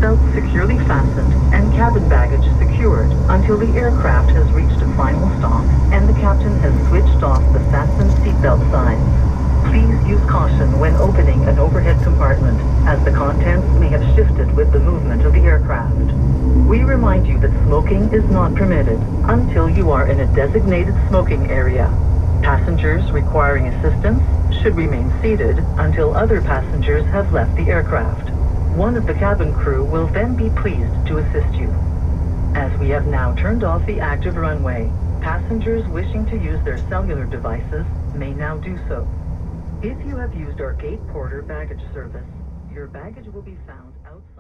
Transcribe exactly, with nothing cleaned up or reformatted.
seatbelts securely fastened, and cabin baggage secured until the aircraft has reached a final stop and the captain has switched off the fasten seatbelt signs. Please use caution when opening an overhead compartment, as the contents may have shifted with the movement of the aircraft. We remind you that smoking is not permitted until you are in a designated smoking area. Passengers requiring assistance should remain seated until other passengers have left the aircraft. One of the cabin crew will then be pleased to assist you. As we have now turned off the active runway, passengers wishing to use their cellular devices may now do so. If you have used our gate porter baggage service, your baggage will be found outside.